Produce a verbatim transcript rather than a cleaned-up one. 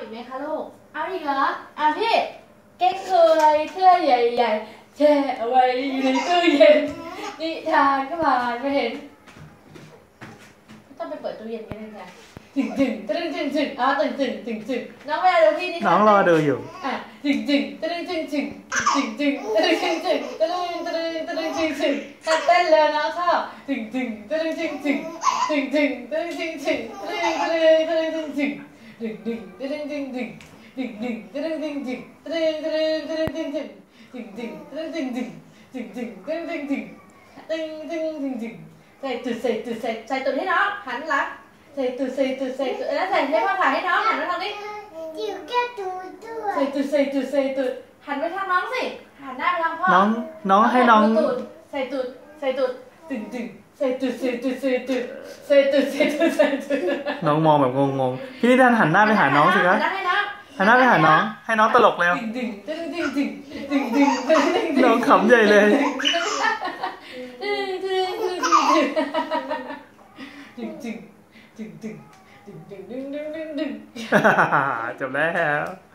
อีกไหมคะลูกเอาอีกเหรออ่ะพี่เก๊กเคยเสื้อใหญ่ๆแช่เอาไว้ในตู้เย็นนิทานก็ผ่านไม่เห็นไม่ต้องไปเปิดตู้เย็นกันเลยจ้ะจึงจึงตึ้งจึงจึงอ๋อตึงจึงจึงจึงน้องไม่ได้ดูพี่นี่น้องรอดูอยู่อ่ะจึงจึงตึ้งจึงจึงจึงจึงตึ้งจึงจึงตึ้งตึ้งตึ้งจึงจึงเต้นเลยน้องชอบจึงจึงตึ้งจึงจึงจึงจึงตึ้งจึงจึงตึ้งตึ้งตึ้งจึงจึงดึงดึงตึ้งจึงจึงดึงดึงตึ้งจึงจึงตึ้งตึ้งตึ้งจึงจึงจึงจึงตึ้งจึงจึงจึงจึงตึ้งจึงจึงตึ้งตึ้งจึงจึงใส่ตุดใส่ตุดใส่ใส่ตุดให้น้องหันหลังใส่ตุดใส่ตุดใส่ตุดแล้วใส่ให้พ่อถ่ายให้น้องหันมาทางนี้อยู่แค่ตูดด้วยใส่ตุดใส่ตุดใส่ตุดหันไปทางน้องสิหันหน้าไปทางพ่อน้องน้องให้น้องใส่ตุดใส่ตุดตึงตึงใส่ตุดใส่ตุดใส่ตุดใส่ตุดใส่ตุดใส่ตุดน้องมองแบบงงๆพี่นิทานหันหน้าไปหาน้องสิครับหันหน้าไปหาน้องให้น้องตลกแล้วตึงตึงตึงตึงตึงตึงตึงตึงน้องขำใหญ่เลยตึงตึงตึงตึงตึงตึงตึงตึงตึงตึงตึงตึงตึงจบแล้ว